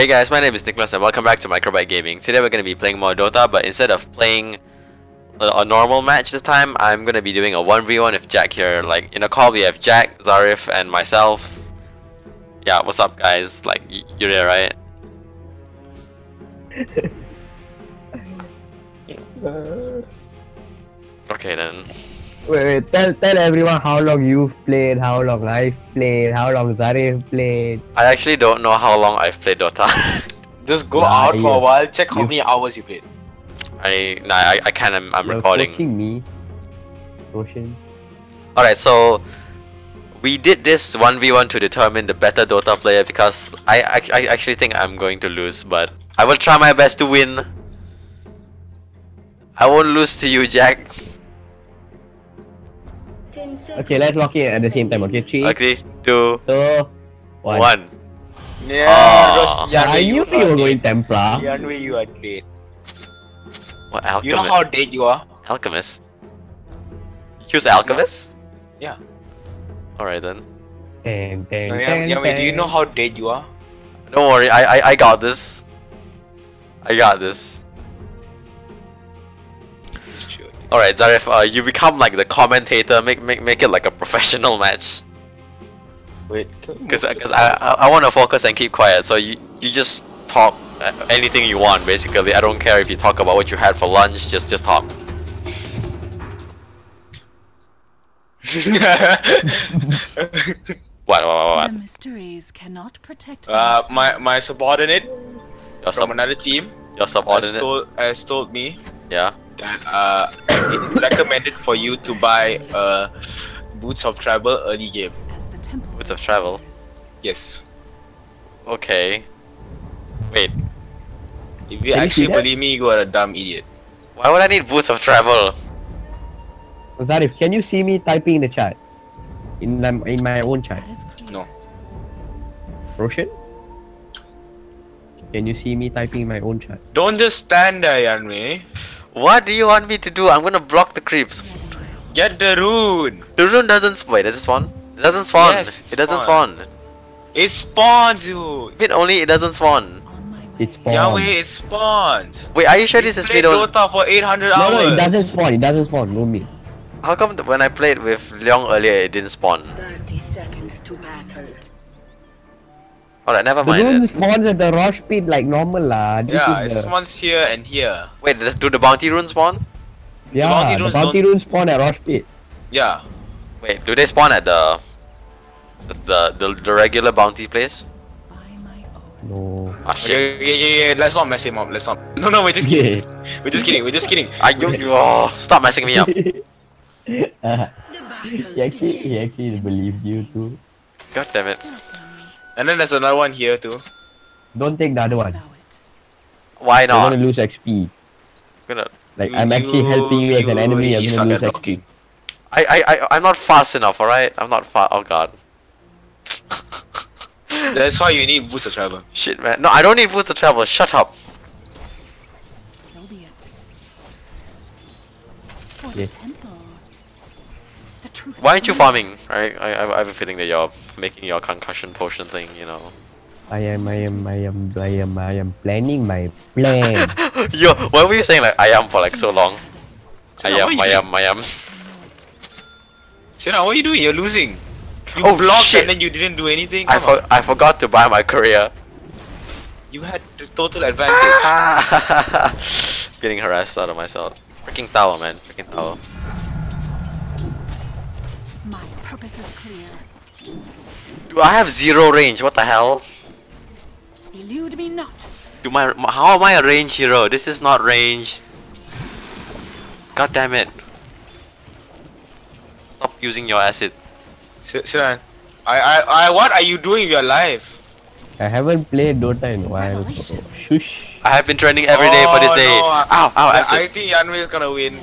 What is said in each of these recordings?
Hey guys, my name is Nicholas and welcome back to Microbyte Gaming. Today we're going to be playing more Dota, but instead of playing a normal match this time, I'm going to be doing a 1v1 with Jack here. Like, in a call we have Jack, Zarif, and myself. Yeah, what's up guys? Like, you're there, right? Okay then. Wait, tell everyone how long you've played, how long I've played, how long Zarif played. I actually don't know how long I've played Dota. Just go out for a while, check how many hours you played. I can't, I'm recording. You're coaching me. Roshan. Alright, so we did this 1v1 to determine the better Dota player because I actually think I'm going to lose, but I will try my best to win. I won't lose to you, Jack. Okay, let's lock in at the same time, okay? 3, Okay, 2, 1. Yeah, Oh. I knew you were going Templar. Yanwei, you are great. What, Alchemist? You know how dead you are? Alchemist? You choose Alchemist? Yeah. Alright then. Yanwei, do you know how dead you are? Don't worry, I got this. I got this. Alright, Zarif, you become like the commentator, make it like a professional match. Wait. Because I want to focus and keep quiet, so you just talk anything you want basically. I don't care if you talk about what you had for lunch, just talk. What? The mysteries cannot protect my subordinate from another team Your subordinate? has told me Yeah. that it's recommended for you to buy Boots of Travel early game. Boots of Travel? Yes. Okay. Wait. If you actually believe me, you are a dumb idiot. Why would I need Boots of Travel? Zarif, can you see me typing in the chat? In my own chat? No. Roshan? Can you see me typing in my own chat? Don't just stand there, Yanwei. What do you want me to do? I'm gonna block the creeps. Get the rune. The rune doesn't spawn. Wait, does it spawn? It doesn't spawn. Yes, it doesn't spawn. It spawns, you. Wait, only it doesn't spawn. It spawns. Yanwei, it spawns. Wait, are you sure this is played speed only? Dota for 800 hours. No, it doesn't spawn. It doesn't spawn. No me. How come when I played with Leong earlier it didn't spawn? 30 seconds to battle. Alright, never The mind rune it. spawns at the rush speed like normal lah. This Yeah, is it spawns here and here. Wait, do the bounty runes spawn? Yeah, the bounty runes spawn at rush speed. Yeah. Wait, do they spawn at the regular bounty place? No. Ah shit. Yeah. Let's not mess him up. Let's not. No, we're just kidding. We're just kidding. We're just kidding. Stop messing me up. He actually believed you too. God damn it. And then there's another one here too. Don't take the other one. Why You're not? gonna lose XP. Gonna. Like I'm actually helping you as an enemy. You I'm suck gonna at lose XP. blocking. I'm not fast enough, alright? I'm not fast. Oh god. That's why you need Boots of Travel. Shit, man. No, I don't need boots to travel. Shut up. So be it. Yes. Why aren't you farming? Right? I have a feeling that you're making your concussion potion thing, you know. I am planning my plan. Yo, why were you saying like I am for like so long? I am. Sina, what are you doing? You're losing. You Oh, blocked shit. and then you didn't do anything. I forgot to buy my career. You had the total advantage. Getting harassed out of myself. Freaking tower, man. Freaking tower. My purpose is clear. Dude, I have 0 range. What the hell? Elude me not. Dude, how am I a range hero? This is not range. God damn it. Stop using your acid. Sina, what are you doing with your life? I haven't played Dota in a while. So shush. I have been training every day for this day. No, Ow, acid. I think Yanwei is gonna win.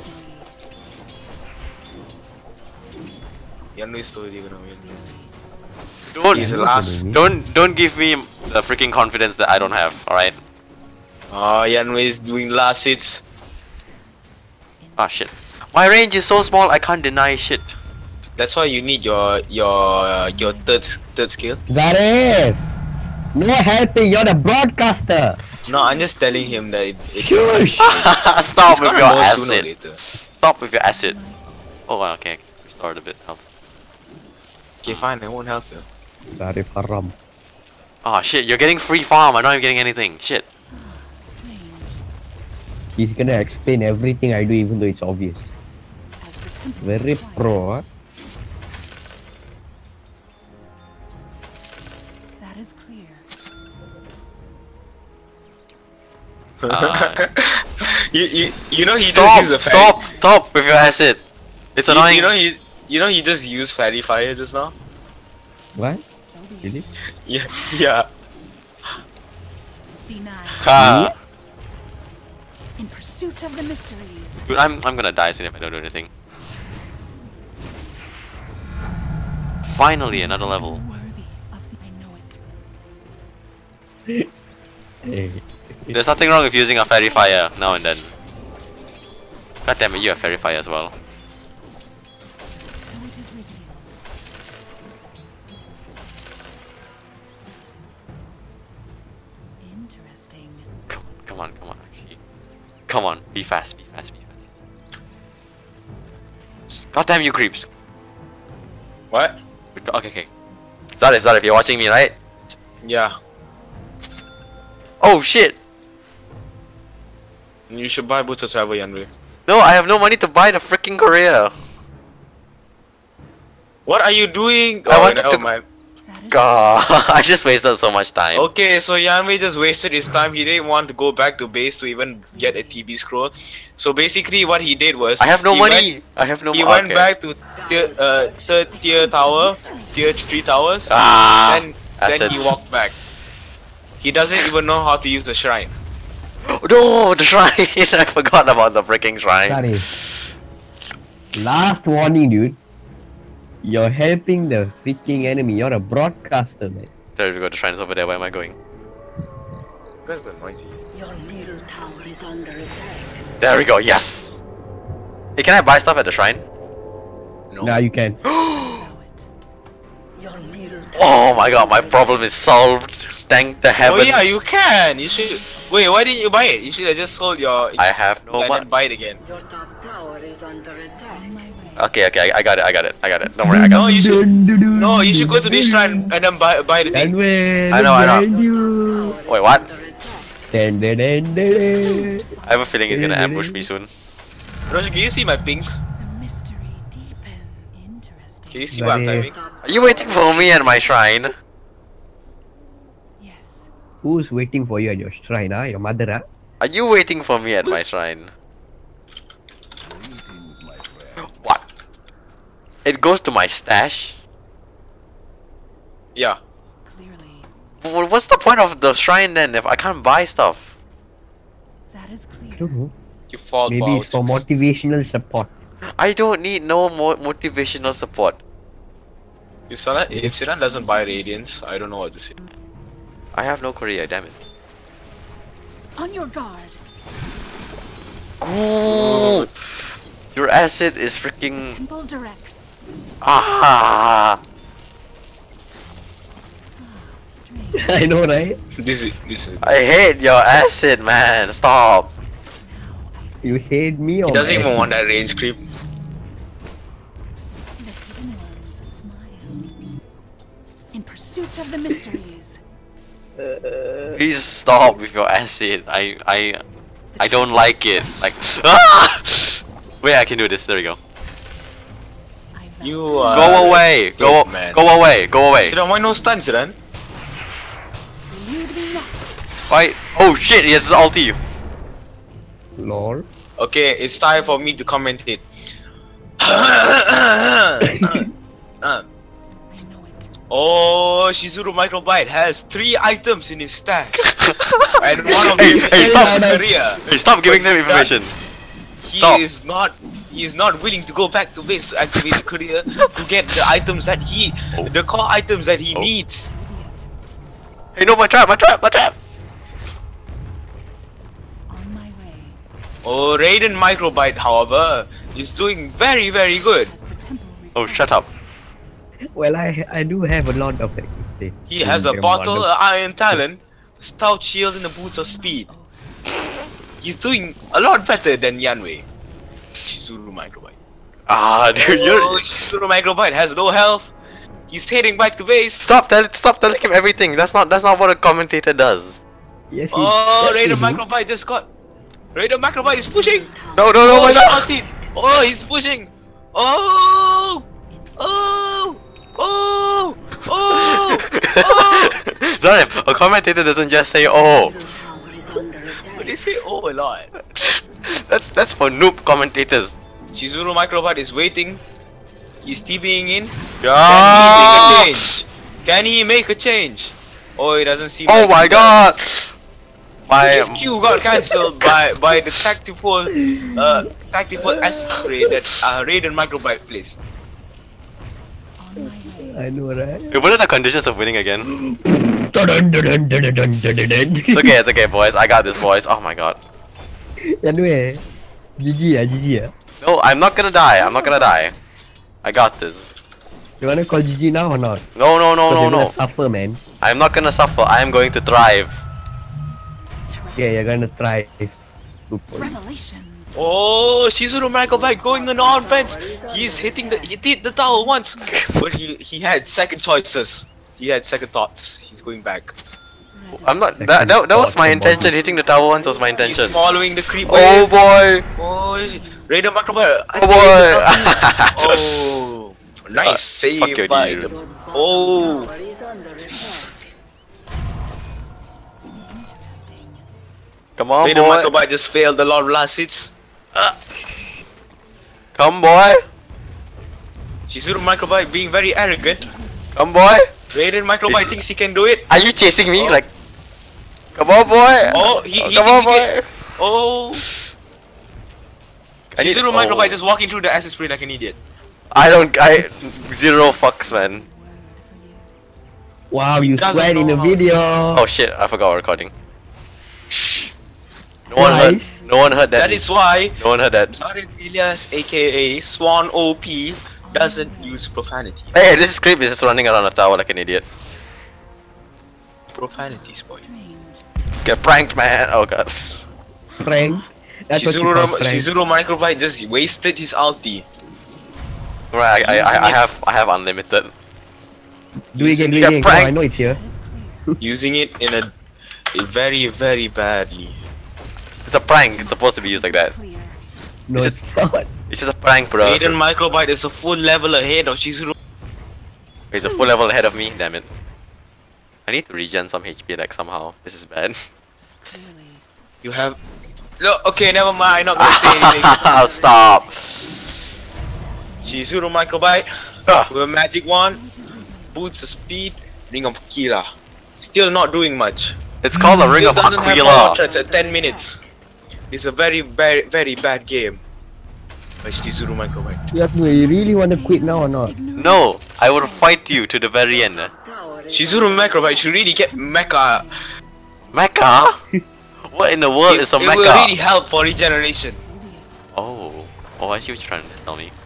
Yanwei is totally gonna win. He's the last. Don't give me the freaking confidence that I don't have, alright? Oh, Yanwei is doing last hits. Ah shit. My range is so small I can't deny shit. That's why you need your third skill. Zarif! No helping, you're the broadcaster. No, I'm just telling him that Shush. Stop with gonna your know sooner or acid. later. Stop with your acid. Oh wow, okay. Restored a bit health. Okay, fine, I won't help you. Zarif haram. Oh shit, you're getting free farm. I'm not even getting anything. Shit. Strange. He's gonna explain everything I do even though it's obvious. As the temple Very requires. pro, huh? That is clear. You know he Stop! just used a Stop! Stop with your acid. It's annoying. You know he just used fairy fire just now. What? So be it. Really? Yeah. Denied. Ha. In pursuit of the mysteries. Dude, I'm gonna die soon if I don't do anything. Finally, another level. Worthy of the I know it. Hey. There's nothing wrong with using a fairy fire now and then. God damn it, you have fairy fire as well. So it is revealed. Interesting. Come on, actually. Come on, be fast, be fast, be fast. God damn you creeps. What? Okay. Zarif, you're watching me, right? Yeah. Oh shit! You should buy boots of travel, Yanri. No, I have no money to buy the freaking Korea. What are you doing? I Oh, wanted never to- mind. That is God, I just wasted so much time. Okay, so Yanwei just wasted his time. He didn't want to go back to base to even get a TB scroll. So basically, what he did was I have no he money. I have no He money. went back to third tier tower, tier 3 towers, Ah, then acid. he walked back. He doesn't even know how to use the shrine. No, the shrine! I forgot about the freaking shrine. Sorry. Last warning, dude. You're helping the freaking enemy. You're a broadcaster, man. There we go. The shrine is over there. Where am I going? That's the noisy. Your middle tower is under attack. There we go. Yes. Hey, can I buy stuff at the shrine? No. Now you can. allow it. Your middle Oh my god, my problem is solved. Thank the Oh heavens. yeah, you can. You should. Wait, why didn't you buy it? You should have just sold your. I have no and money. then buy it again. Your top tower is under attack. On my way. Okay, I got it. Don't worry, I got No, it. you should. No, you should go to this shrine and then buy the thing. I know. You. Wait, what? Under attack. I have a feeling he's gonna ambush me soon. Roger, can you see my pings? The mystery deepen. Interesting. Can you see what I'm Very- typing? Are you waiting for me at my shrine? Yes. Who's waiting for you at your shrine, huh? Your mother, huh? Are you waiting for me at my shrine? What? It goes to my stash? Yeah. Clearly. What's the point of the shrine then if I can't buy stuff? That is clear. I don't know. You fall Maybe it's for for motivational support. I don't need no more motivational support. If Siran doesn't buy Radiance, I don't know what to say. I have no Korea, damn it. On your guard. Ooh, your acid is freaking... Temple directs. Ah! Strange. I know, right? This is. I hate your acid, man. Stop. Now I see You hate me or He doesn't my even acid? want that range creep. the hidden ones a smile. In pursuit of the mysteries. Please stop with your acid. I don't like it. Like, ah! Wait, I can do this. There we go. I vow You are. Go away. Go man. away. Go away. Siran, why no stun, Siran? elude me not. Why? Oh shit! He has his ulti. Lol. Okay, it's time for me to commentate. I know it. Oh, Shizuru Microbyte has 3 items in his stack. And one of Hey, them hey, is stop. Korea. Hey, stop giving them information. Stop. He is not willing to go back to base to activate the courier to get the items that the core items that he needs. So be it. Hey, no, my trap. On my way. Oh, Raiden Microbyte, however, is doing very good. As the temple Oh, shut up. Well, I do have a lot of He has a bottle, iron talent, stout shield, and the boots of speed. He's doing a lot better than Yanwei. Shizuru Microbite. Ah, dude, you're. Shizuru Microbite has no health. He's heading back to base. Stop telling him everything. That's not what a commentator does. Yes, Oh, Raider Microbite just got. Raider Microbite is pushing. No, Oh, why not? ulted. Oh, he's pushing. Oh, oh, oh, oh, oh. Sorry, a commentator doesn't just say oh. Middle tower is under attack. But they say oh a lot. That's for noob commentators. Shizuru Microbite is waiting. He's TBing in. Yeah. Can he make a change? Oh, it doesn't seem. Oh like my he does. god. My His Q got cancelled by the tactful acid spray that Raiden Microbite plays. I know, right? what are the conditions of winning again? It's It's okay, boys. I got this, boys. Oh my god. Anyway, GG. No, I'm not gonna die. I got this. You wanna call GG now or not? No. You're gonna suffer, man. I'm not gonna suffer. I am going to thrive. Yeah, you're gonna try. Good for you. Revelations. Oh, Shizuru Microbite going on offense. He hit the tower once, but he had second choices. He had second thoughts. He's going back. I'm not. That was my intention. Hitting the tower once was my intention. He's following the creep. Oh boy. Oh, Raider Microbite. Oh boy. Oh, nice save fuck you, by dude. the. Oh, Tower is under attack. Come on, Raider boy. Microbite just failed a lot of last hits. Come, boy. Shizuru Microbite being very arrogant. Come, boy. Raiden Microbite Is- thinks he can do it. Are you chasing me? Oh. Like, come on, boy. Oh, he Come on, boy. get- Oh, I need- Shizuru oh. Microbite just walking through the acid spray like an idiot. I zero fucks, man. Wow, you doesn't sweat in know the how- video. Oh shit, I forgot we're recording. Shh. No one heard. Guys. No one heard that. That is why No one heard that. Zarif Elias, aka Swan OP, doesn't use profanity. Hey, this script is just running around the tower like an idiot. Profanities, boy. Get pranked, man. Oh god. Prank. That's what you call prank. Shizuru Microbite just wasted his ulti. Right, I have unlimited. Do it again, Get Come on, pranked. I know it's here. Using it in a very, very badly. It's a prank. It's supposed to be used like that. Clear. No, It's it's not. It's just a prank, bro. Raiden Microbite is a full level ahead of Shizuru. He's a full level ahead of me. Damn it. I need to regen some HP like somehow. This is bad. Clearly. You have. No, okay, never mind. I'm not gonna say anything. I'll stop. Shizuru Microbite Ah. with a magic wand, boots of speed, ring of Aquila. Still not doing much. It's called the Ring Still of doesn't have Aquila. power threats at 10 minutes. It's a very, very, very bad game by Shizuru Microbite. You really want to quit now or not? No, I will fight you to the very end. Tower is Shizuru Microbite should really get mecha. Mecha? What in the world is a It will mecha? really help for regeneration. Oh, I see what you're trying to tell me.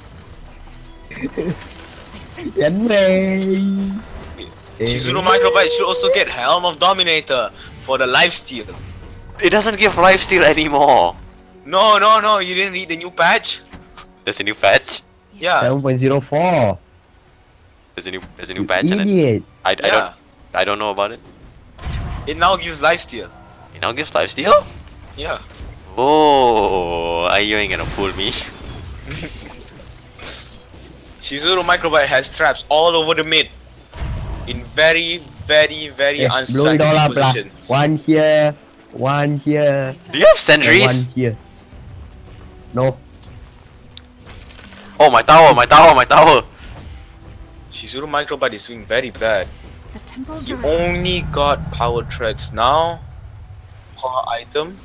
I sense Anyway. Shizuru Microbite should also get Helm of Dominator for the lifesteal. It doesn't give lifesteal anymore. No, you didn't read the new patch? There's a new patch. Yeah. 7.04. There's a new You patch in it. idiot. I don't know about it. It now gives lifesteal. It now gives lifesteal. Yeah. Oh, you ain't gonna fool me. Shizuru Microbite has traps all over the mid. In very, very, very Blow it all unstrategic up lah. positions. One here. One here. Do you have And sentries? one here. No. Oh, my tower. Shizuru Microbite is doing very bad. the temporal You duration. only got power threads now. Power item.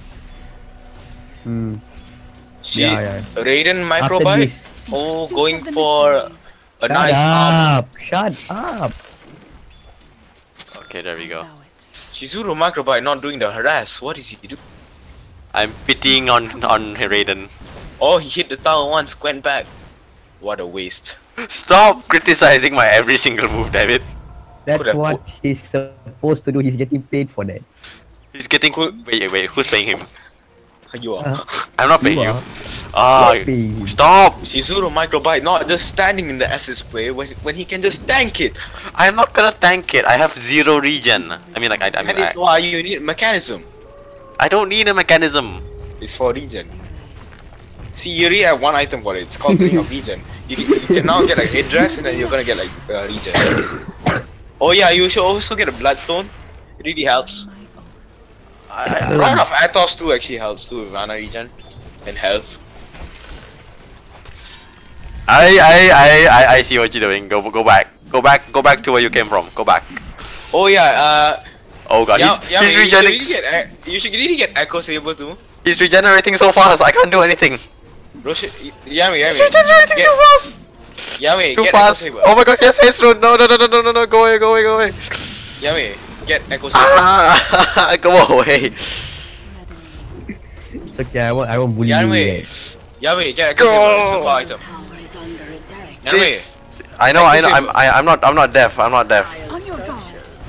Yeah. Raiden After Microbite. this. Oh, Pursuit going of the for mysteries. a Shut nice arm. up. Shut up. Okay, there we go. Allow it. Shizuru Microbite not doing the harass. What is he doing? I'm pitying on Raiden. Oh, he hit the tower once, went back. What a waste. Stop criticizing my every single move, David. That's Could have what he's supposed to do. He's getting paid for that. He's getting. Wait. Who's paying him? You are. I'm not paying you. are. Ah, Not paying you. stop! Shizuru Microbite not just standing in the assist play when he can just tank it. I'm not gonna tank it. I have 0 regen. I mean, like, I That is why you need mechanism. I don't need a mechanism. It's for regen. See, you already have one item for it. It's called Ring of Regen. You can now get like headdress and then you're gonna get like regen. Oh yeah, you should also get a bloodstone. It really helps. Run of Athos too actually helps too with mana regen and health. I see what you're doing. Go back. Go back to where you came from. Go back. Oh yeah, Oh god, he's regenerating. You should really get Echo Saber too. He's regenerating so fast. I can't do anything. Bro, Yami. He's regenerating too fast. Yami, Too get fast. Echo Saber. Oh my god, yes, haste rune. No. Go away. Yami, get Echo Saber. Ah, go away. It's okay. I won't bully Yami, you. Yami, get Echo Saber. It's a core item. Tower is under attack. Yami, Jeez. I know. I'm not deaf. I'm not deaf. On your guard.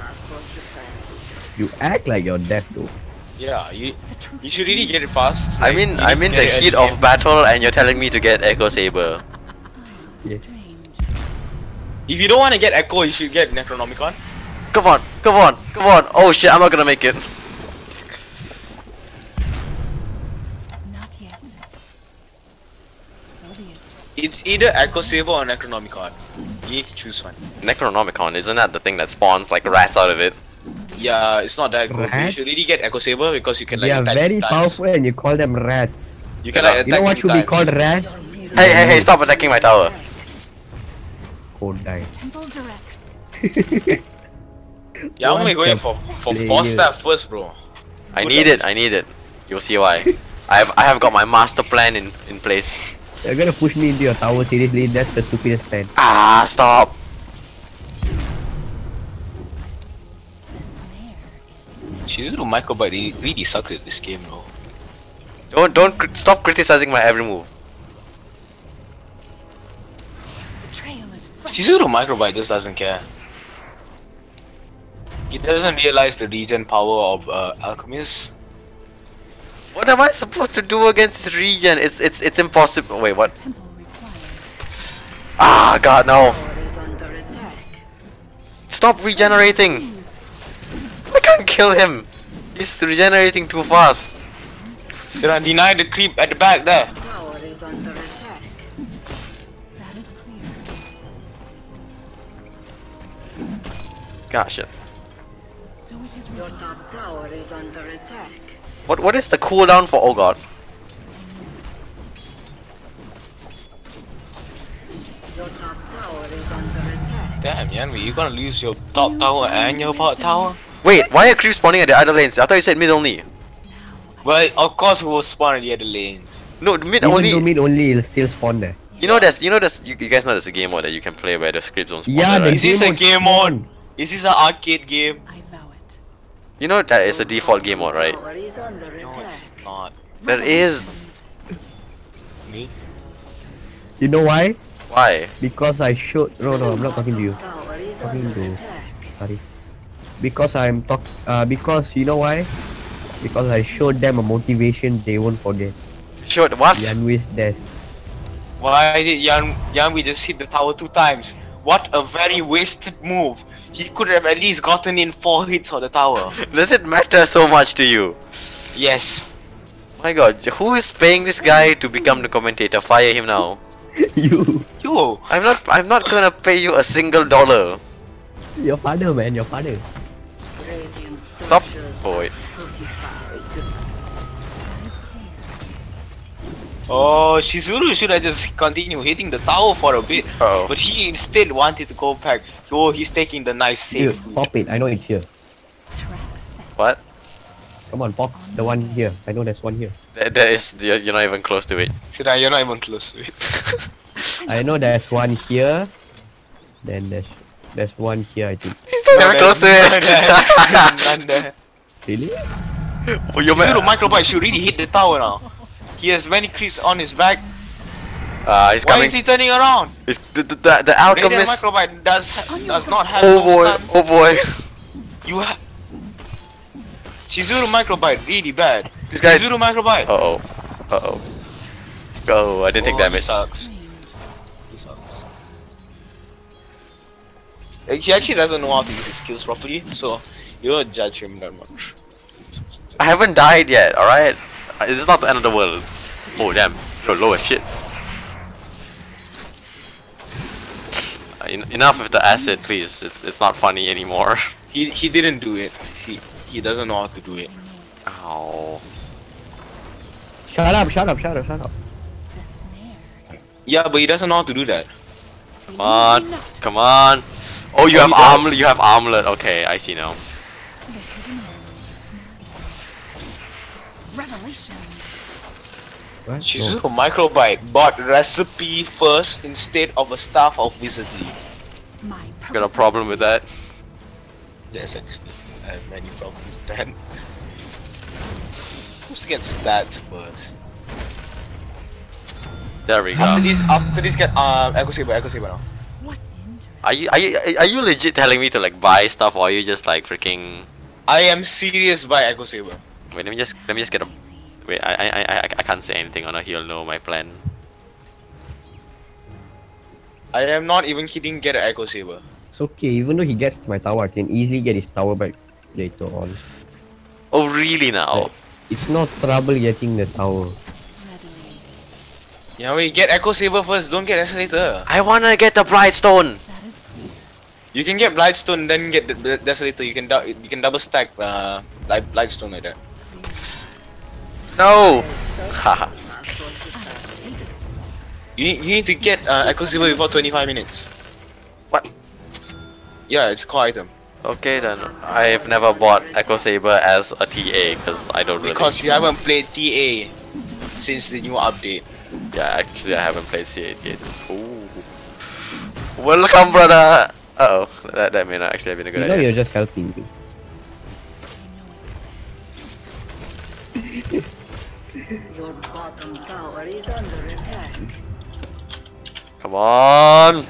You act like you're deaf though. yeah, you The truth should is really in get it fast. I'm in the Get it heat early of game. battle, and you're telling me to get Echo Saber. Yes. strange. If you don't want to get Echo, you should get Necronomicon. Come on. Oh shit, I'm not gonna make it. Not yet. So be it. It's either Echo Saber or Necronomicon. You need to choose one. Necronomicon, isn't that the thing that spawns like rats out of it? Yeah, it's not that good. You Rats? should really get Echo Saber because you can like They are attack very 2 times. powerful and you call them rats. You can like attack You know what 2 should be times. called rat? Hey, stop attacking my tower. Code die. Temple directs. Yeah, I'm What going the for player? 4-star first, bro. I need it. You'll see why. I have got my master plan in place. You're gonna push me into your tower, seriously? That's the stupidest plan. Ah, stop. The snare is Shizuru Microbite really sucks at this game, bro. Stop criticizing my every move. the trail is fresh. Shizuru Microbite just doesn't care. He doesn't realize the regen power of Alchemist. What am I supposed to do against this regen? It's impossible. Wait, what? Temple requires. Ah, god, no. Tower is under attack. Stop regenerating. Use. I can't kill him. He's regenerating too fast. Should I deny the creep at the back there? Tower is under attack. That is clear. Gosh, shit. So it is Your revealed. top tower is under attack. What is the cooldown for? Oh god. Your top tower is under attack. Damn, Yanmi, you're gonna lose your top tower and your bot tower? Wait, why are creeps spawning at the other lanes? I thought you said mid only. Well, of course we will spawn at the other lanes. No, mid Even only. though mid only, it'll still spawn there. You know, you guys know there's a game mode that you can play where the scripts don't spawn. Yeah, there, the right? Is this a mode game spawn. mode? Is this an arcade game? I vow it. You know that is a default game mode, right? Tower is under No, it's attack. not. There is. Me? You know why? Why? Because I showed. No, I'm not talking to you. Tower is Talking under to. attack. Sorry. Because because you know why? Because I showed them a motivation they won't forget. Short. What? Yanwi's death. Why did Yanmi just hit the tower 2 times? What a very wasted move. He could have at least gotten in 4 hits on the tower. Does it matter so much to you? Yes. My god, who is paying this guy to become the commentator? Fire him now. You. Yo. I'm not gonna pay you a single dollar. Your father, man. Your father. Radiant Stop. structures Oh wait. fortified. That is clear. Oh, Shizuru should have just continued hitting the tower for a bit. Uh-oh. But he instead wanted to go back. Oh, he's taking the nice Here, safe route. pop it. I know it's here. Trap set. What? Come on, pop the one here. I know there's one here. There is. You're not even close to it. Shira, you're not even close to it. I know there's one here. Then there's one here. I think. He's not even close to it. None there. Really? Oh, you're Shizuru mad. Microbite should really hit the tower now. He has many creeps on his back. He's Why coming. is he turning around? He's the Radiant alchemist. Microbite does not have Oh no boy, stun. oh boy. You have Chizuru Microbite, really bad. This guy's. Chizuru Microbite. Uh oh. Oh, I didn't take He damage. sucks. He sucks. He actually doesn't know how to use his skills properly, so you don't judge him that much. I haven't died yet, alright? This is not the end of the world. Oh damn, you're low as shit. Enough with the acid, please. It's not funny anymore. He didn't do it. He doesn't know how to do it. Ow. Shut up. The snare is Yeah, but he doesn't know how to do that. Come on, come on. Oh, you have he does. armlet. You have armlet. Okay, I see now. the hidden world is a smile. Revelations. What? Chizuru Microbite bought recipe first instead of a staff of wizardry. My Got a problem with that. Yes, actually, I have many problems with that. Who's get stats first? There we After go. this get Echo Saber now. What's interesting? Are you legit telling me to like buy stuff, or are you just like freaking? I am serious by Echo Saber. Wait, let me just get a. Wait, I can't say anything, or no, he'll know my plan. I am not even kidding. Get an Echo Saber. It's okay, even though he gets my tower, I can easily get his tower back later on. Oh really now? Like, it's not trouble getting the tower. Readily. Yeah, wait. Get Echo Saber first. Don't get Desolator. I wanna get the Bright Stone. That is You can get Blightstone, then get the Desolator. You can double stack Blightstone like that. No. Haha. You need to get Echo Saber before 25 minutes. What? Yeah, it's a core item. Okay then. I've never bought Echo Saber as a TA because I don't really. Because you haven't played TA since the new update. Yeah, actually I haven't played CA yet. Ooh. Welcome, brother. Uh oh, that may not actually have been a good You know idea. you're just helping me. Your bottom tower is under attack. Come on.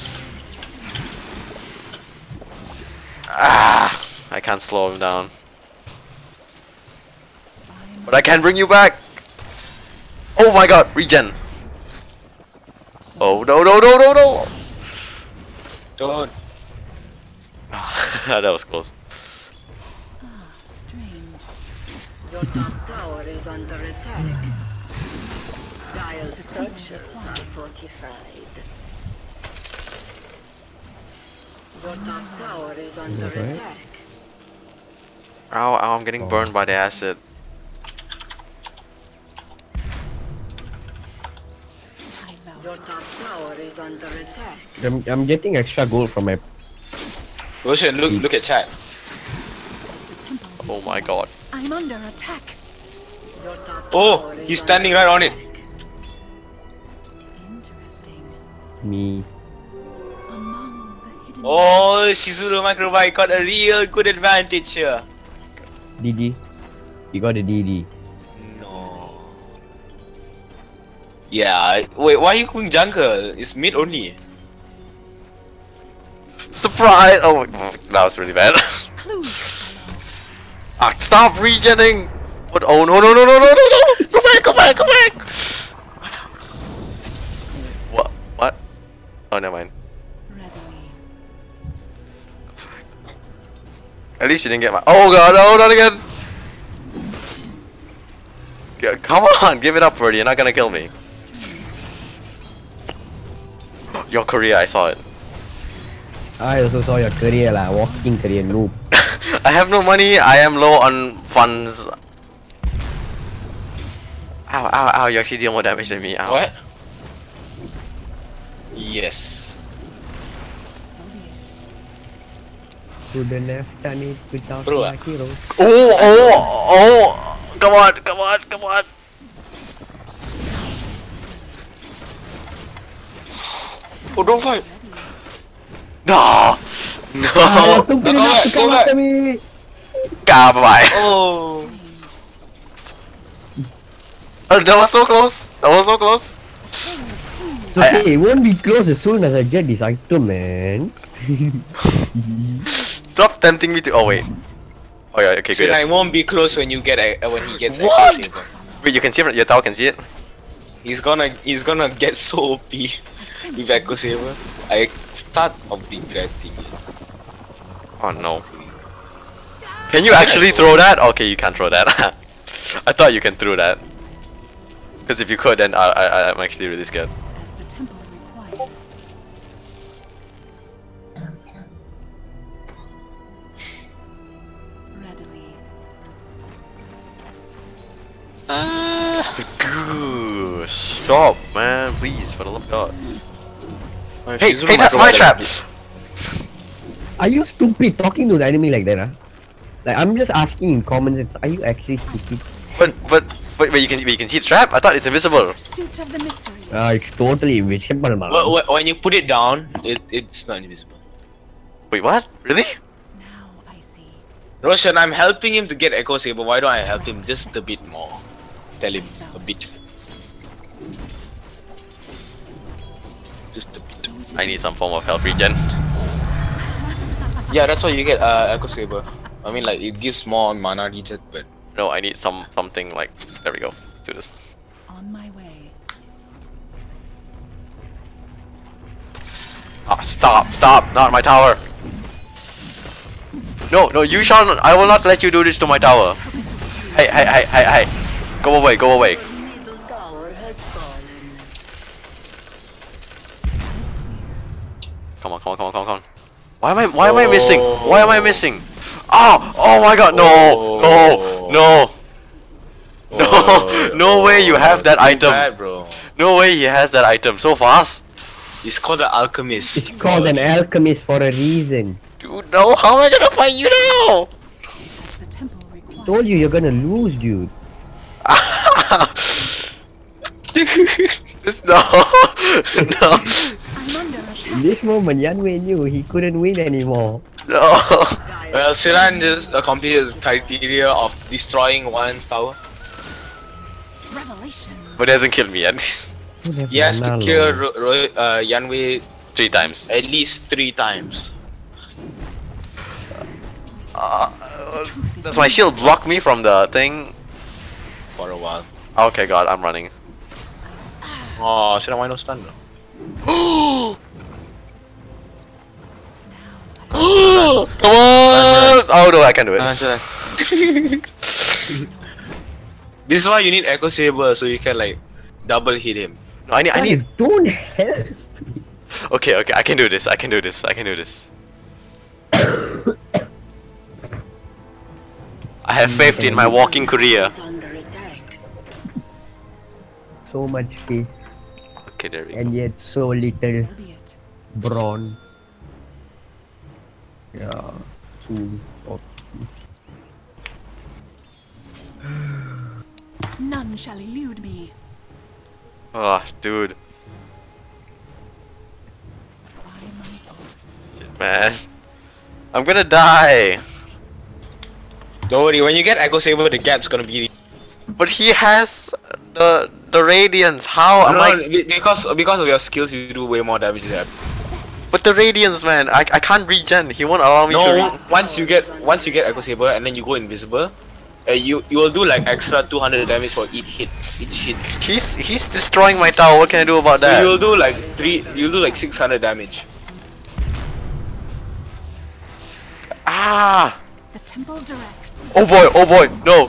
Ah, I can't slow him down. But I can bring you back. Oh my god, regen. Oh no. Don't. That was close. strange. Your top tower is under attack. Dial structures are fortified. Your top tower is under Alright. attack. Ow, I'm getting burned by the acid. I vow. Your top tower is under attack. I'm getting extra gold from my. Roshan, look at chat. The temple. Oh my god. I'm under attack. Your top Oh, tower is he's under standing right on it. attack. Interesting. Me. Among the hidden Oh, Shizuru Microbite got a real good advantage here. DD. You got a DD. No. Yeah, wait, why are you going jungle? It's mid only. Surprise! Oh, that was really bad. clues. Ah, stop regening! What? Oh no! Go back! What? Oh, never mind. Readily. At least you didn't get my. Oh god! No, not again! Come on, give it up, Birdie. You're not gonna kill me. Your career, I saw it. I also saw your career lah, walking career noob. I have no money. I am low on funds. Ow! You actually deal more damage than me. Ow. What? Yes. So be it. Couldn't have done it without Bro, my hero. Oh! Come on! Oh, don't fight. No! Stupid Go enough back, to go come back. after me! Bye. Oh. Oh, that was so close. It's okay, it won't be close as soon as I get this item, man. Stop tempting me to. Oh wait. Oh yeah. Okay, So good. I won't be close when you get when he gets What? Echo Saber. Wait, you can see it. Your tower can see it. He's gonna get so OP with Echo Saber. I start of regretting it. Oh no. Can you actually throw that? Okay, you can't throw that. I thought you can throw that. Because if you could, then I'm actually really scared. As the temple requires. Readily. Stop, man, please, for the love of God. Oh, Hey, she's hey, that's my trap. Are you stupid talking to the enemy like that, huh? Like, I'm just asking in common sense, are you actually stupid? But you can see the trap. I thought it's invisible. Pursuit of the mystery. It's totally invisible, man. When you put it down, it's not invisible. Wait, what? Really? Now I see. Roshan, I'm helping him to get Echo Saber. Why don't I help him just a bit more? Tell him a bit. Just a bit. I need some form of health regen. Yeah, that's why you get Echo Saber. I mean, like, it gives more mana regen, but No, I need something like. There we go. Let's do this. On my way. Ah, stop! Not my tower. No, you shall not. I will not let you do this to my tower. Hey! Go away! Middle tower has fallen. Come on. Why am I missing? Why am I missing? Oh my God! No! No way you have that item. bad, bro. No way he has that item so fast. It's called the Alchemist. It's called an alchemist for a reason. Dude, no! How am I gonna fight you now? As the temple requires. Told you you're gonna lose, dude. No. I'm under attack. This moment, Yanwei knew he couldn't win anymore. No. Well, Siran just completed the criteria of destroying one tower. Revelation. But he hasn't killed me yet. He has to kill Yanwei 3 times. at least 3 times. Does my shield block me from the thing? For a while. Okay, God, I'm running. Oh, Siran, why no stun? Come on! Oh no, I can do it. This is why you need Echo Saber, so you can like double hit him. No, I need. Guys, don't help. Okay, I can do this. I have faith in my walking career. Is under attack. So much faith, Okay, there we go. and yet so little So be it. brawn. Yeah. Soon. None shall elude me. Oh, dude. By my oath. Shit, man. I'm gonna die. Don't worry, when you get Echo Saber, the gap's gonna be. But he has the radiance. How am I? Because of your skills, you do way more damage than him. But the radiance, man. I can't regen. He won't allow me to. No, once you get Echo Saber and then you go invisible, you will do like extra 200 damage for each hit. He's destroying my tower. What can I do about So that? you'll do like 600 damage. Ah! The temple directs. Oh boy! No!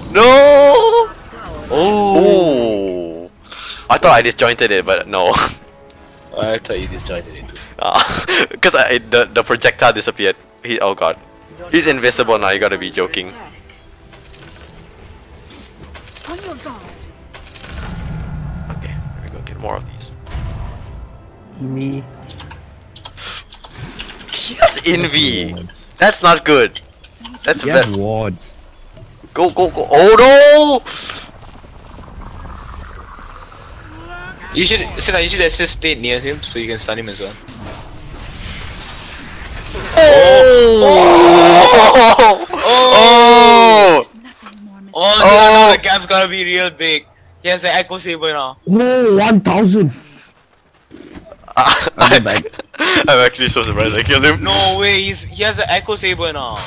Oh. Oh! I thought I disjointed it, but no. I thought you disjointed it too. Because the projectile disappeared. Oh God. He's invisible now. You gotta be joking. On your guard. Okay, there we go. Get more of these. Me. He has envy. That's not good. That's Yeah, bad. wards. Go! Oh no! You should just stay near him so you can stun him as well. Oh! There's nothing more Oh, Oh. the gap's gonna be real big. He has an Echo Saber now. No, 1000. I'll be back. I'm actually so surprised I killed him. No way, he has an Echo Saber now.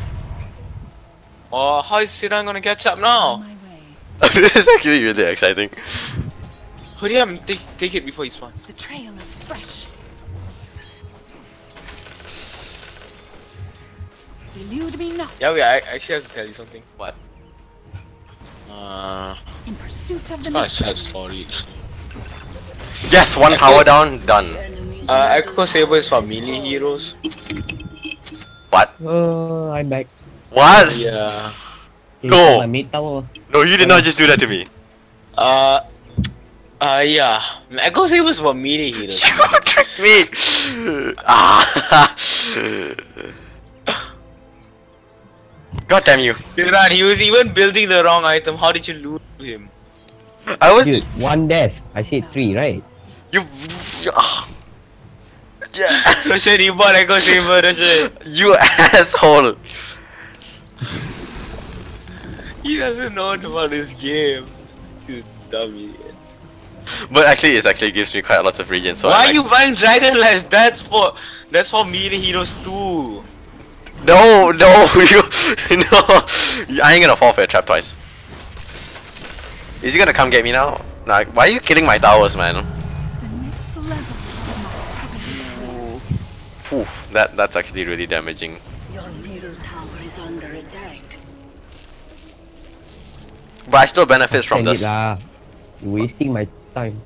Oh, how is Siran gonna catch up On now? my way. This is actually really exciting. Hurry up, take it before he spawns. The trail is fresh. Elude me not. Yeah, wait, I actually have to tell you something. What? In pursuit of the It's not a mysteries. sad story. Yes, one tower down, done. Echo Saber is for melee heroes. What? Oh, I'm back. What? Yeah. Go. My mid tower. No, you did not just do that to me. Yeah. Echo Saber is for melee heroes. You tricked me. Ah. God damn you. Siran, he was even building the wrong item. How did you lose to him? I was. Dude, one death. I said 3, right? You. Ah. Yeah. Roshan, you bought Echo Saber, Roshan. You asshole. He doesn't know about this game. He's a dummy. But actually, it actually gives me quite lots of regen. So Why I'm are you buying Dragon Lash? That's for melee heroes too. No, no, you, no. I ain't gonna fall for a trap twice. Is he gonna come get me now? Nah, why are you killing my towers, man? The next level of my purpose is clear. Oof, that's actually really damaging. Your middle tower is under attack. But I still benefit from Send it this. lah. You're wasting my time.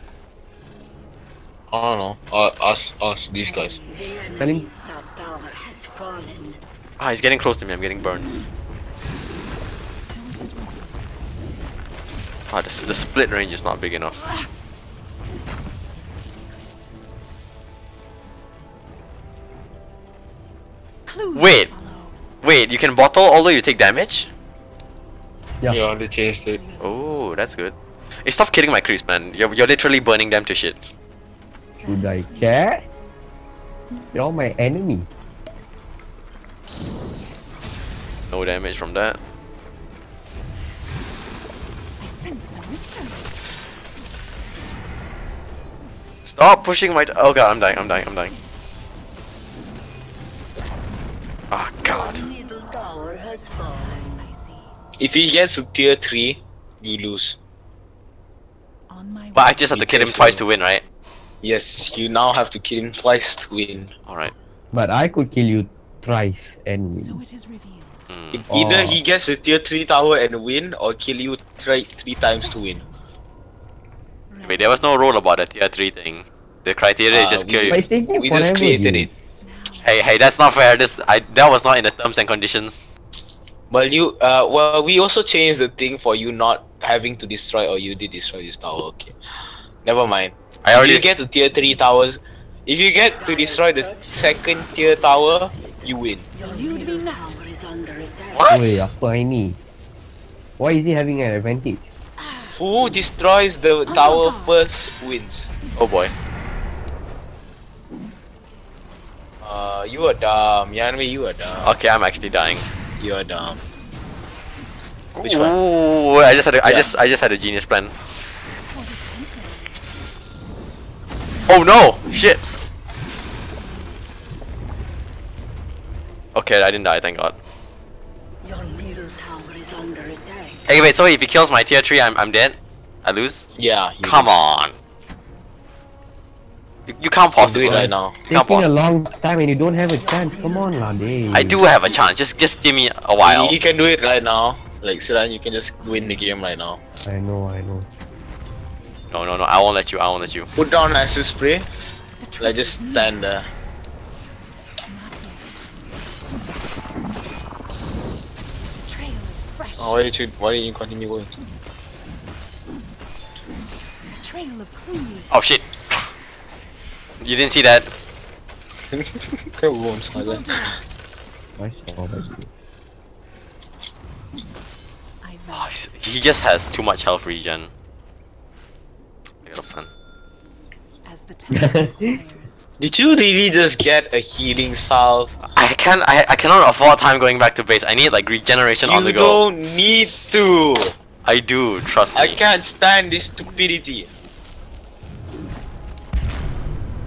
I don't know. Us, these guys. The Tell him. enemy's top tower has fallen. Ah, he's getting close to me. I'm getting burned. So it is ready. Ah, the split range is not big enough. Secret. Clues Wait. follow. Wait, you can bottle although you take damage? Yeah, they changed it. Oh, that's good. Hey, stop killing my creeps, man. You're literally burning them to shit. Should I care? You're my enemy. No damage from that. I sense a mystery. Stop pushing my. Oh god, I'm dying. Ah, god. Your middle tower has fallen. I see. If he gets to tier 3, you lose. On my But way. I just have to kill him twice to win, right? Yes, you now have to kill him twice to win. Alright. But I could kill you thrice and So win. it is revealed. Either Oh. he gets a tier 3 tower and win, or kill you three times to win. Wait, there was no rule about the tier 3 thing. The criteria is just we- kill But you. it's taking We forever, just created dude. it. Hey, that's not fair. That was not in the terms and conditions. But you, well, we also changed the thing for you not having to destroy, or you did destroy this tower. Okay, never mind. I If already. you get to tier 3 towers, if you get to destroy the second tier tower, you win. Your Elude me middle not. tower is under attack. What? Wait, apa ini? Why is he having an advantage? Who destroys the tower first wins. Oh boy. You are dumb. Yanwei, you are dumb. Okay, I'm actually dying. You are dumb. Which one? Ooh, I just had a genius plan. Oh no! Shit! Okay, I didn't die, thank god. Your middle tower is under attack. Hey, wait, so if he kills my tier 3, I'm dead? I lose? Yeah. You Come on! You can't can do possibly. it right now. You can't Taking a possibly. long time and you don't have a chance. Come on, lah, dey. I do have a chance, just give me a while. You can do it right now. Like Siran, you can just win the game right now. I know. No, I won't let you. Put down acid spray. The truth Like just is stand there. not yet. The trail is fresh. Oh, why did you continue going? A trail of clues. Oh shit! You didn't see that? Go on, silent. I saw, but I Oh, vow. he just has too much health regen. I got a plan. As the temple requires. Did you really just get a healing salve? I cannot afford time going back to base. I need like regeneration on the You go. don't need to. I do, trust I me. can't stand this stupidity.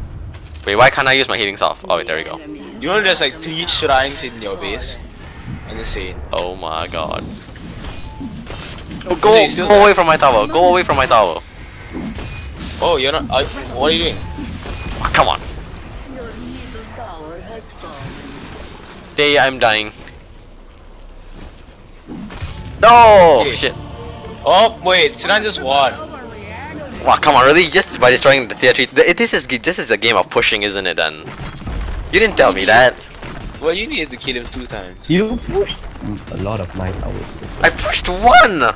Wait, why can't I use my healing salve? Oh, wait, there we go. You know there's like 3 shrines in your base? I'm just saying. Oh my god. Is Go it still away from my tower. Go away from my tower. Oh, you're not. What are you doing? Oh, come on. Your middle tower has fallen. Day, I'm dying. No! Okay. Shit. Oh, wait. Siran just won. Wow, come on, really? Just by destroying the tier 3? This is a game of pushing, isn't it, then? You didn't tell me that. Well, you needed to kill him 2 times. You pushed a lot of my towers. I pushed 1!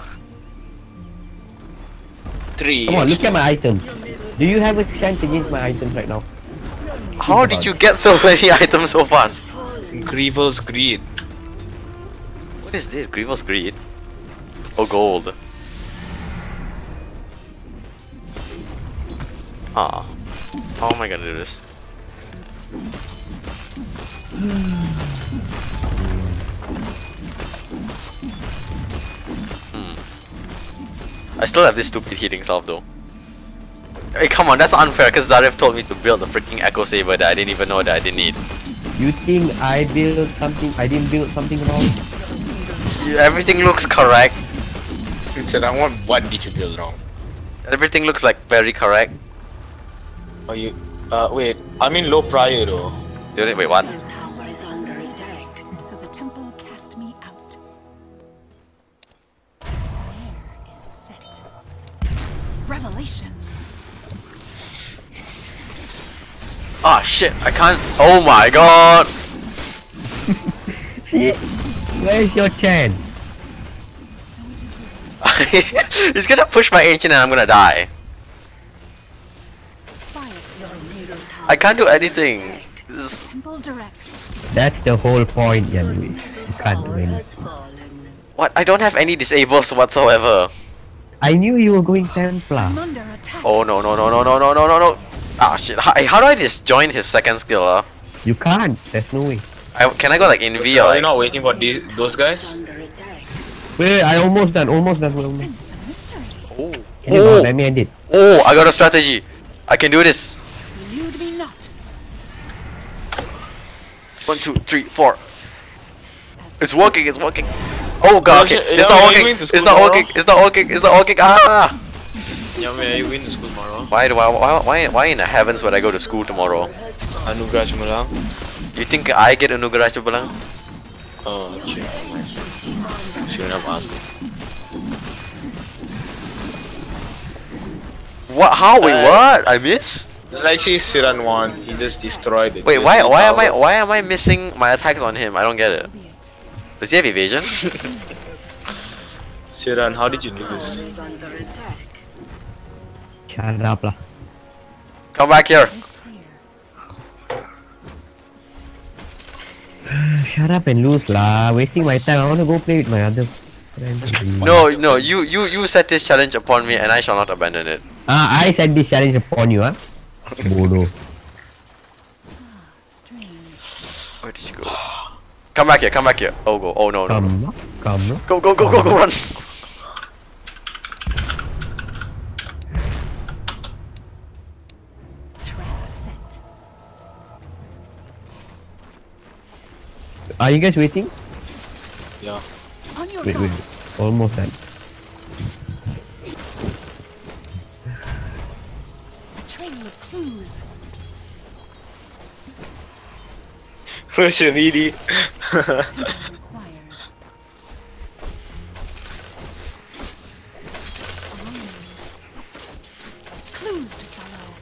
3. Come on, look at my items. Do you have a chance against my items right now? How did you get so many items so fast? Grievel's Greed. What is this? Grievel's Greed? Oh, gold. Ah. How am I gonna do this? I still have this stupid healing salve though. Hey, come on, that's unfair because Zarif told me to build a freaking Echo Saber that I didn't even know that I didn't need. You think I built something? I didn't build something wrong? Everything looks correct. He said, I want what did you build wrong? Everything looks like very correct. Oh, you. Wait. I'm in low prior though. Wait, what? Your tower is under attack. So the temple cast me out. The snare is set. Revelations. Ah, shit, I can't. Oh my god! See? Where's your chance? So it is written. He's gonna push my ancient and I'm gonna die. Fire. Your middle tower I can't do anything. This is- Temple direct. That's the whole point, Yanui. You can't do tower anything. has fallen. What? I don't have any disables whatsoever. I knew you were going I'm Templar. under attack. Oh no no no no no no no no no! Ah shit! How do I just join his second skill? You can't. There's no way. Can I go like Envy or Are you like? not waiting for those guys? Under attack. Wait, I almost done. Almost done. Sense of mystery. Oh Can you not? Let me end it. oh! I got a strategy. I can do this. Elude me not. 1, 2, 3, 4. It's working. It's working. Oh god! Okay, shit, it's yeah, not are you working. going to It's school not tomorrow? working. It's not working. It's not working. Ah! Yeah, man, you win the school tomorrow. Why in the heavens would I go to school tomorrow? Anugrah Mulang. You think I get Anugerah Chubalang? Oh, shit. Shouldn't have asked. What? How? Wait, what? I missed? It's actually Siran won. He just destroyed it. Wait, Just why? the tower. Why am I missing my attacks on him? I don't get it. Be it. Does he have evasion? Siran, how did you do this? Tower is under attack. Shut up lah. Come back here. It's clear. Shut up and lose lah. Wasting my time. I want to go play with my other friends. No, no, you set this challenge upon me, and I shall not abandon it. Ah, I set this challenge upon you, huh? Bodo. Strange. Where did you go? Come back here. Come back here. Oh go. Oh no no. No. Come, no. Go go go go go run. Trap set. Are you guys waiting? Yeah. On your Wait, guard. wait. Almost done. A trail of clues. Russian ED. Requires. Alliance. Clues to follow.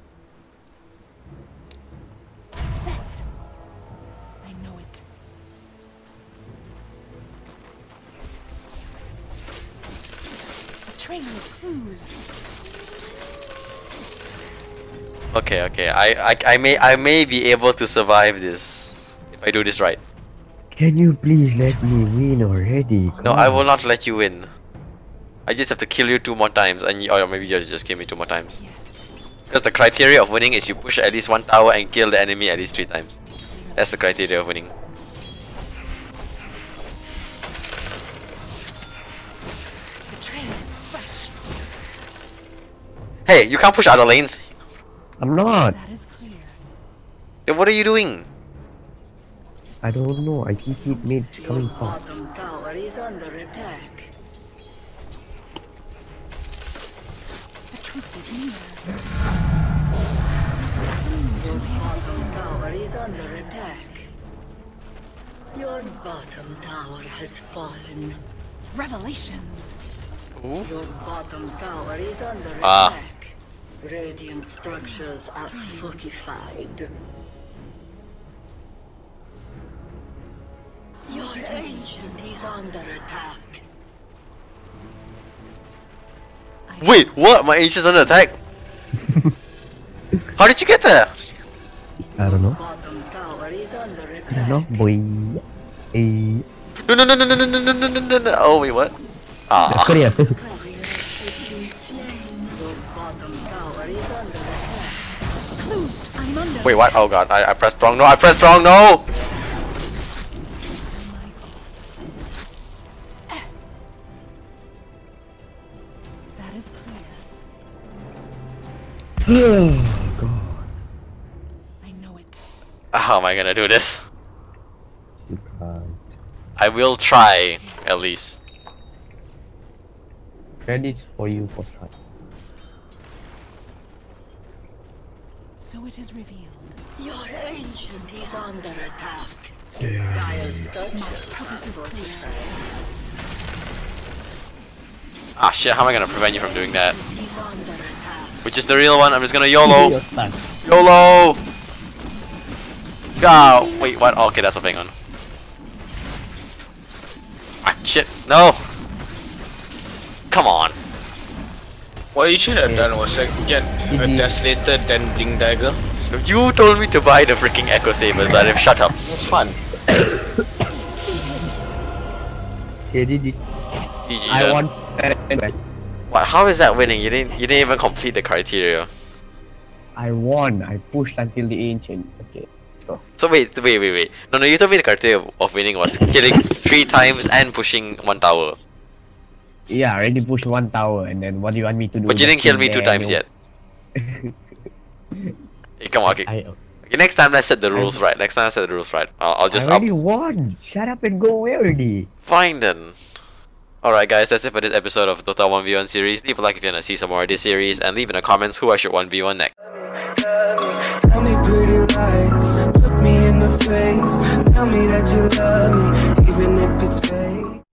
Set. I know it. A trail of clues. Okay, okay. I may be able to survive this if I do this right. Can you please let me win already? No, I will not let you win. I just have to kill you 2 more times, and or maybe you just kill me 2 more times. Yes. Because the criteria of winning is you push at least 1 tower and kill the enemy at least 3 times. That's the criteria of winning. The trail is fresh. Hey, you can't push other lanes. I'm not. That is clear. Then what are you doing? I don't know. I think it made it's Your coming fast. bottom tower is under attack. The truth is near. Your bottom tower is under attack. Your bottom tower has fallen. Revelations. Ooh. Your bottom tower is under Ah. attack. Radiant structures are fortified. So Your it is revealed. ancient is under attack. Wait, what? My H is under attack? How did you get there? I don't know. Bottom tower is under I attack. don't know, boy. Eh, No, no, no, no, no, no, no, no, no, no, no. Oh, wait, what? Ah. Your bottom tower is under attack. Closed. I'm under. Wait, what? Oh god, I pressed wrong. No, I pressed wrong. No! That is clear. Oh god. I know it. How am I gonna do this? You can't. I will try, at least. Credits for you for trying. So it is revealed. Your ancient is under attack. Dire structures Purpose is are clear. fortified. Ah shit, how am I gonna prevent you from doing that? Is under attack. Which is the real one? I'm just gonna YOLO! You're stuck. YOLO! Go! Wait, what? Oh, okay, that's a thing on. Ah, shit. No! Come on. What you should have done was like, get a Desolator, then Bling Dagger. You told me to buy the freaking Echo Sabers, I'd shut up. It's fun. Okay, GG. GG, I then. want. What? How is that winning? You didn't even complete the criteria. I won. I pushed until the ancient. Okay, let's go. So wait. No, you told me the criteria of winning was killing 3 times and pushing 1 tower. Yeah, I already pushed 1 tower, and then what do you want me to do? But you didn't Just kill sit me 2 there times and yet. Hey, come on, okay. I Next time let's set the rules right. Next time let's set the rules right. I'll just up. already won. Shut up and go away already. Fine then. Alright guys, that's it for this episode of Dota 1v1 series. Leave a like if you want to see some more of this series, and leave in the comments who I should 1v1 next. Tell me pretty lies, look me in the face. Tell me that you love me, even if it's fake.